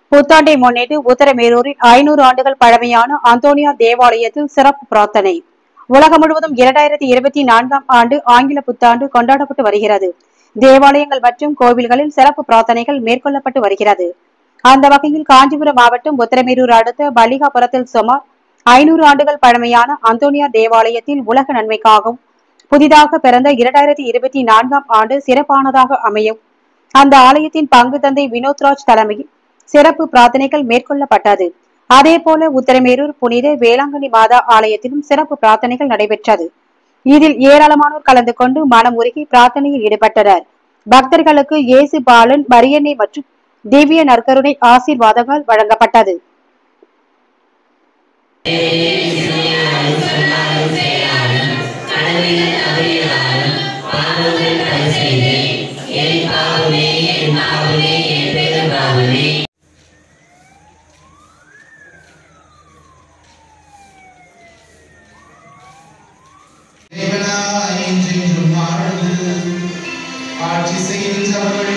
புத்தாண்டை முன்னிட்டு உத்தரமேரூரில் 500 ஆண்டுகள் பழமையான அந்தோனியார் தேவாலயத்தில் சிறப்பு பிரார்த்தனை. உலகம் முழுவதும் 2024ஆம் ஆண்டு ஆங்கில புத்தாண்டு கொண்டாடப்பட்டு வருகிறது. தேவாலயங்கள் மற்றும் கோவில்களில் சிறப்பு பிரார்த்தனைகள் மேற்கொள்ளப்பட்டு வருகிறது. அந்த வகையில் காஞ்சிபுரம் மாவட்டம் உத்தரமேரூர் அடுத்த பள்ளிகாபுரத்தில் சுமார் 500 ஆண்டுகள் பழமையான அந்தோனியார் தேவாலயத்தில் உலக நன்மைக்காகவும் புதிதாக பிறந்த 2024ஆம் ஆண்டு சிறப்பானதாக அமையும் அந்த ஆலயத்தின் பங்கு தந்தை வினோத்ராஜ் தலைமையில் சிறப்பு பிரார்த்தனைகள் மேற்கொள்ளப்பட்டது. அதேபோல உத்தரமேரூர் புனித வேளாங்கண்ணி மாதா ஆலயத்திலும் சிறப்பு பிரார்த்தனைகள் நடைபெற்றது. இதில் ஏராளமானோர் கலந்து கொண்டு மனம் உருகி பிரார்த்தனையில் ஈடுபட்டனர். பக்தர்களுக்கு இயேசு பாலன், மரியன்னை மற்றும் திவ்ய நற்கருணை ஆசீர்வாதங்கள் வழங்கப்பட்டது. ஆட்சி செய்கின்றவர்கள்